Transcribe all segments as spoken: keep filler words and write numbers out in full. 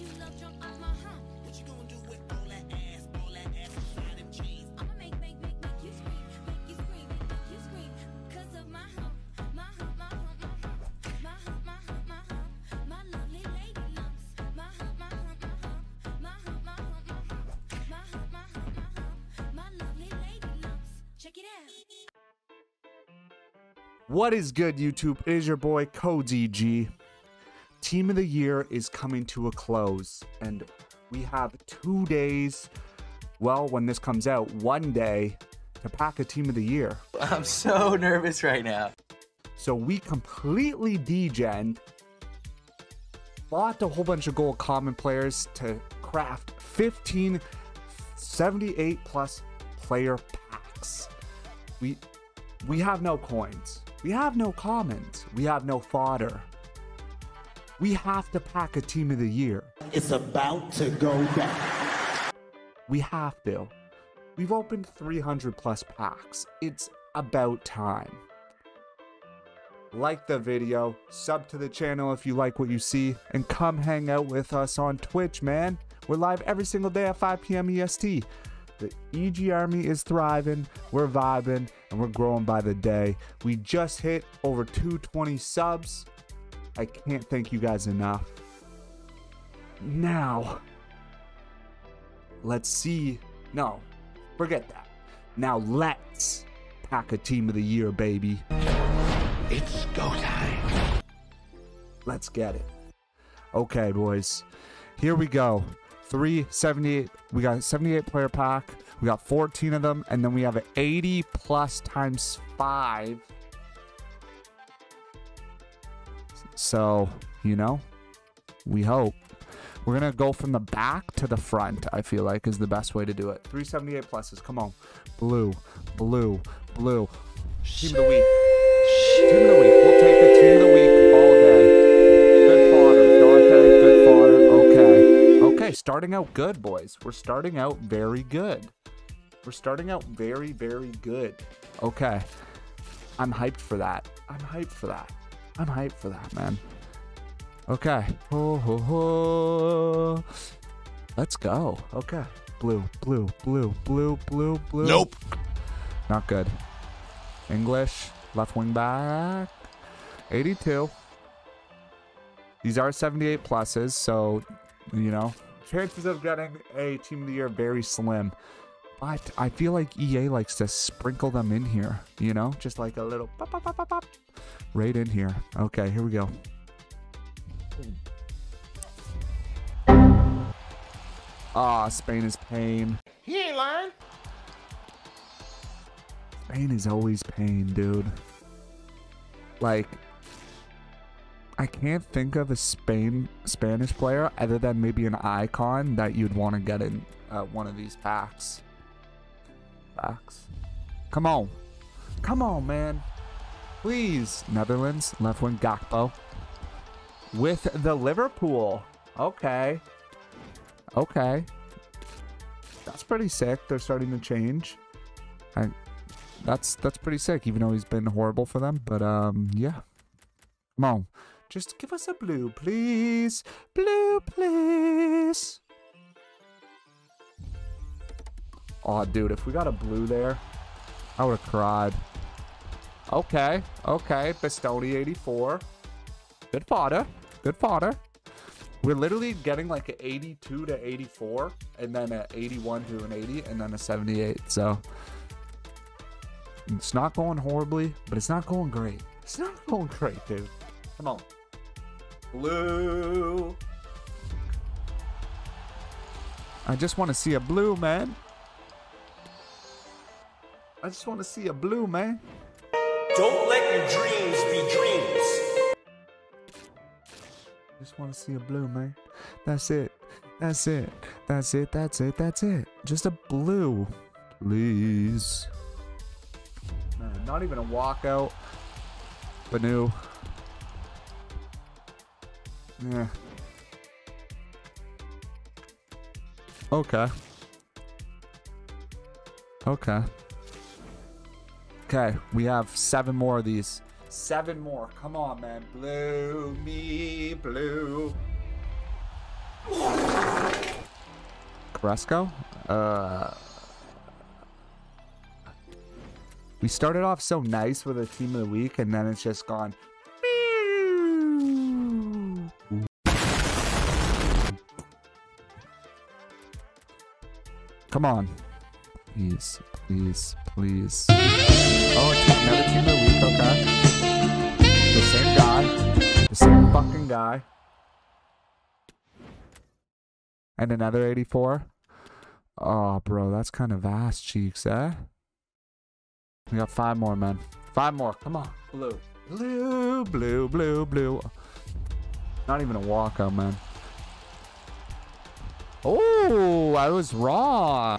What is good, YouTube? It is your boy CodeZG. Team of the Year is coming to a close, and we have two days, well, when this comes out, one day to pack a Team of the Year. I'm so nervous right now. So we completely degened, bought a whole bunch of gold common players to craft fifteen seventy-eight plus player packs. We we have no coins. We have no commons. We have no fodder. We have to pack a Team of the Year. It's about to go down. We have to. We've opened three hundred plus packs. It's about time. Like the video, sub to the channel if you like what you see, and come hang out with us on Twitch, man. We're live every single day at five P M E S T. The E G Army is thriving, we're vibing, and we're growing by the day. We just hit over two twenty subs. I can't thank you guys enough. Now, let's see. No, forget that. Now let's pack a Team of the Year, baby. It's go time. Let's get it. Okay, boys. Here we go. three seventy-eight. We got a seventy-eight player pack. We got fourteen of them, and then we have an eighty plus times five. So, you know, we hope. We're gonna go from the back to the front, I feel like is the best way to do it. three seventy-eight pluses. Come on. Blue, blue, blue. Team of the week. Team of the week. We'll take the Team of the week all day. Good fodder, Dante. Good fodder. Okay. Okay, starting out good, boys. We're starting out very good. We're starting out very, very good. Okay. I'm hyped for that. I'm hyped for that. I'm hyped for that, man. Okay. Ho, ho, ho. Let's go. Okay. Blue, blue, blue, blue, blue, blue. Nope. Not good. English. Left wing back. eighty-two. These are seventy-eight pluses, so, you know, chances of getting a Team of the Year very slim. But I feel like E A likes to sprinkle them in here, you know? Just like a little pop, pop, pop, pop, pop. Right in here. Okay, here we go. Ah, oh, Spain is pain. He ain't lying. Spain is always pain, dude. Like, I can't think of a Spain Spanish player other than maybe an icon that you'd want to get in uh, one of these packs. Packs. Come on. Come on, man. Please. Netherlands, left wing Gakpo. With the Liverpool. Okay. Okay. That's pretty sick. They're starting to change. I, that's that's pretty sick, even though he's been horrible for them. But, um, yeah. Come on. Just give us a blue, please. Blue, please. Oh, dude, if we got a blue there, I would have cried. Okay, okay. Bastoni eighty-four. Good fodder. Good fodder. We're literally getting like an eighty-two to eighty-four, and then an eighty-one to an eighty, and then a seventy-eight. So, it's not going horribly, but it's not going great. It's not going great, dude. Come on. Blue. I just want to see a blue, man. I just want to see a blue, man. Don't let your dreams be dreams. Just want to see a blue, man. That's it. That's it. That's it. That's it. That's it. Just a blue. Please. Man, not even a walkout. Banu. Yeah. Okay. Okay. Okay, we have seven more of these. Seven more. Come on, man. Blue me, blue. Carrasco. Uh, we started off so nice with a team of the week, and then it's just gone. Come on. Please, please, please. Oh, it's another team of the week, okay. The same guy. The same fucking guy. And another eighty-four. Oh, bro, that's kind of ass cheeks, eh? We got five more, man. Five more. Come on. Blue. Blue, blue, blue, blue. Not even a walkout, man. Oh, I was wrong.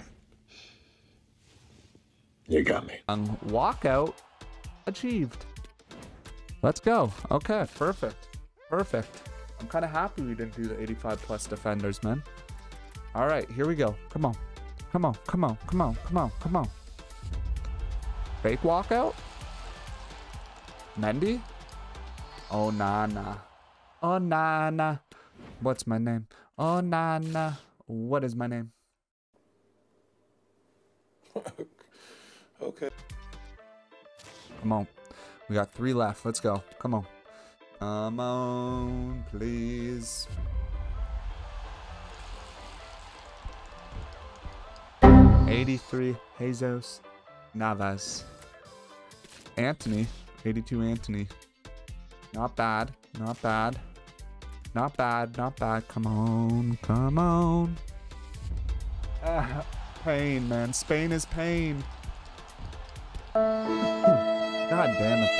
You got me. Um, walkout achieved. Let's go. Okay, perfect. Perfect. I'm kind of happy we didn't do the eighty-five plus defenders, man. All right, here we go. Come on. Come on, come on, come on, come on, come on. Fake walkout? Mendy? Oh, Nana. Oh, Nana. What's my name? Oh, Nana. What is my name? Okay. Come on. We got three left. Let's go. Come on. Come on, please. eighty-three, Jesus Navas. Anthony, eighty-two Anthony. Not bad, not bad. Not bad, not bad. Come on, come on. Ah, pain, man. Spain is pain. God damn it,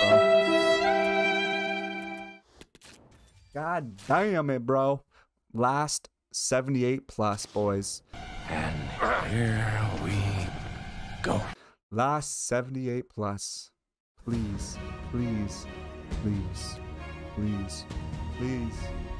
bro. God damn it, bro. Last seventy-eight plus, boys. And here we go. Last seventy-eight plus. Please, please, please, please, please.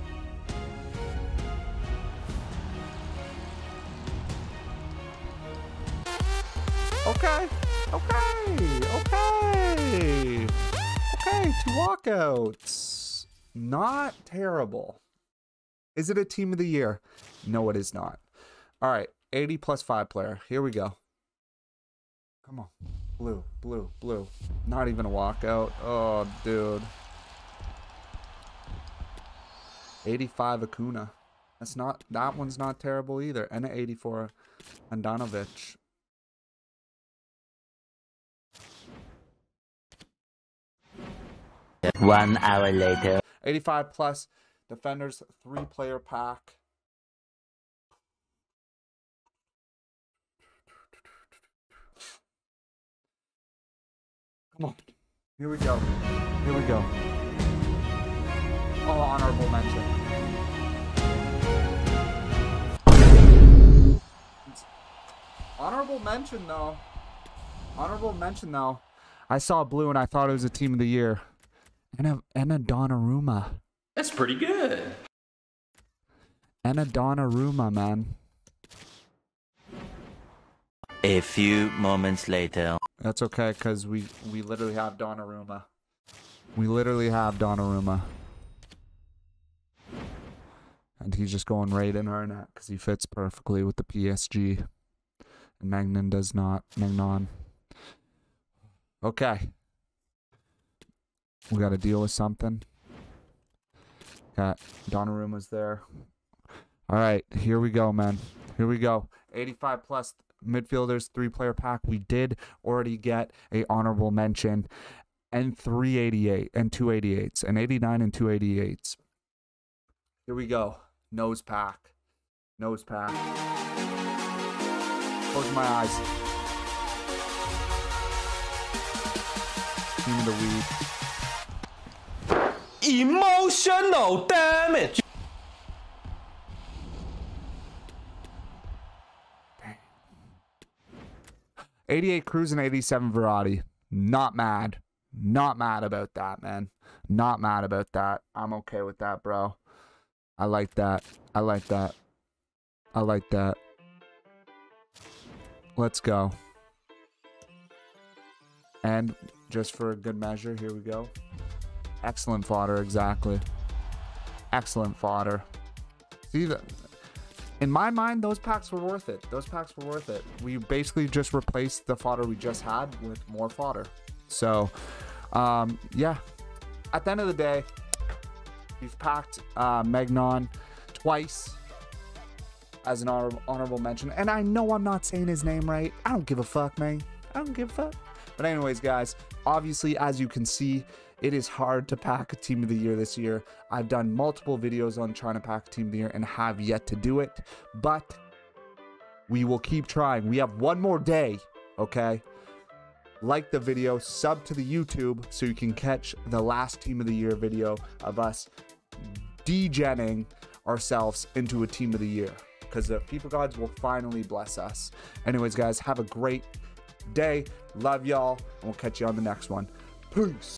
Okay, okay, okay. Okay, two walkouts. Not terrible. Is it a team of the year? No, it is not. All right, eighty plus five player. Here we go. Come on. Blue, blue, blue. Not even a walkout. Oh, dude. eighty-five Acuna. That's not, that one's not terrible either. And an eighty-four Andanovic. One hour later. eighty-five plus defenders, three player pack. Come on. Here we go. Here we go. Oh, honorable mention. Honorable mention, though. Honorable mention, though. I saw blue and I thought it was a team of the year. And a, and a Donnarumma. That's pretty good. And a Donnarumma, man. A few moments later. That's okay, because we, we literally have Donnarumma. We literally have Donnarumma. And he's just going right in our net because he fits perfectly with the P S G. And Magnan does not. Magnan. Okay. We got to deal with something. Got Donnarumma's there. All right, here we go, man. Here we go. eighty-five plus midfielders, three-player pack. We did already get a honorable mention and three eighty-eight and two eighty-eights, and eighty-nine and two eighty-eights. Here we go. Nose pack. Nose pack. Close my eyes. Team of the week. Emotional damage. eighty-eight Cruz and eighty-seven Verratti. Not mad. Not mad about that, man. Not mad about that. I'm okay with that, bro. I like that. I like that. I like that. Let's go. And just for a good measure, here we go. Excellent fodder, exactly. Excellent fodder. See that? in my mind, those packs were worth it. Those packs were worth it. We basically just replaced the fodder we just had with more fodder. So, um, yeah. At the end of the day, we've packed uh, Magnon twice as an honor honorable mention. And I know I'm not saying his name right. I don't give a fuck, man. I don't give a fuck. But anyways, guys, obviously, as you can see, it is hard to pack a team of the year this year. I've done multiple videos on trying to pack a team of the year and have yet to do it. But we will keep trying. We have one more day, okay? Like the video, sub to the YouTube so you can catch the last team of the year video of us degenning ourselves into a team of the year, because the FIFA gods will finally bless us. Anyways, guys, have a great day. Love y'all, and we'll catch you on the next one. Peace.